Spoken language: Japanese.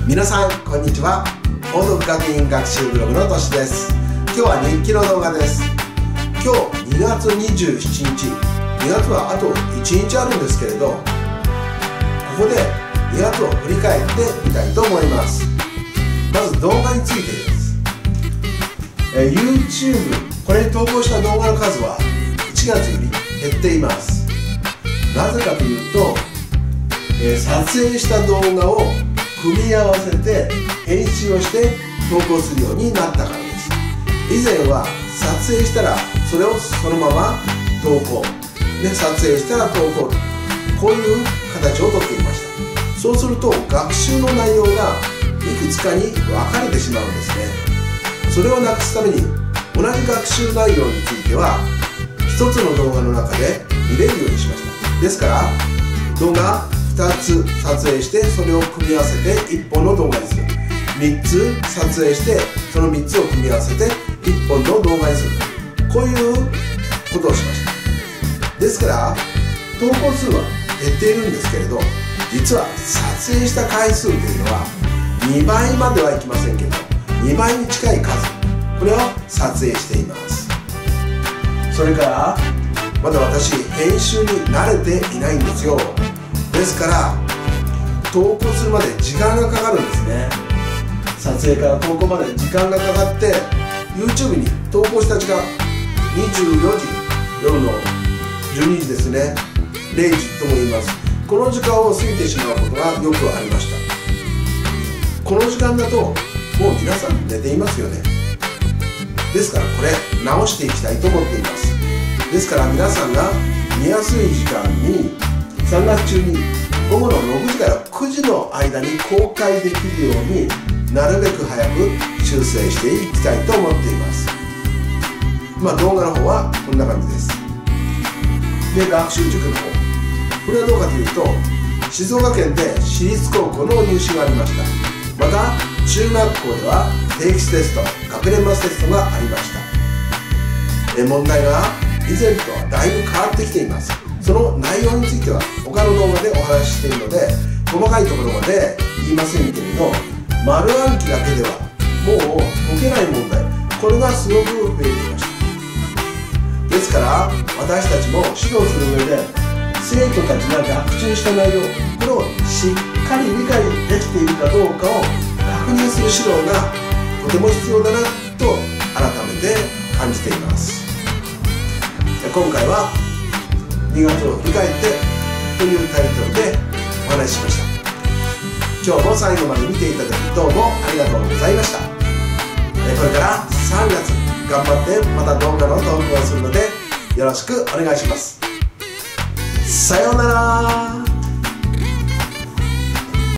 皆さんこんにちは。音読学院学習ブログのとしです。今日は日記の動画です。今日2月27日、2月はあと1日あるんですけれど、ここで2月を振り返ってみたいと思います。まず動画についてです。YouTube これに投稿した動画の数は1月より減っています。なぜかというと、撮影した動画を組み合わせて編集をして投稿するようになったからです。以前は撮影したらそれをそのまま投稿で、撮影したら投稿、こういう形をとっていました。そうすると学習の内容がいくつかに分かれてしまうんですね。それをなくすために同じ学習内容については一つの動画の中で見れるようにしました。ですから動画2つ撮影してそれを組み合わせて1本の動画にする、3つ撮影してその3つを組み合わせて1本の動画にする、こういうことをしました。ですから投稿数は減っているんですけれど、実は撮影した回数というのは2倍まではいきませんけど2倍に近い数、これを撮影しています。それからまだ私編集に慣れていないんですよ。ですから投稿するまで時間がかかるんですね。撮影から投稿まで時間がかかって YouTube に投稿した時間24時、夜の12時ですね、0時とも言います。この時間を過ぎてしまうことがよくありました。この時間だともう皆さん寝ていますよね。ですからこれ直していきたいと思っています。ですから皆さんが見やすい時間に3月中に午後の6時から9時の間に公開できるようになるべく早く修正していきたいと思っています。動画の方はこんな感じです。で、学習塾の方、これはどうかというと静岡県で私立高校の入試がありました。また中学校では定期テスト、学年末テストがありました。問題が以前とはだいぶ変わってきています。その内容については他の動画でお話ししているので細かいところまで言いませんけれど、丸暗記だけではもう解けない問題、これがすごく増えていました。ですから私たちも指導する上で生徒たちが学習した内容、これをしっかり理解できているかどうかを確認する指導がとても必要だなと改めて感じています。今回は2月を振り返ってというタイトルでお話ししました。今日も最後まで見ていただきどうもありがとうございました。これから3月頑張ってまた動画の投稿をするのでよろしくお願いします。さようなら。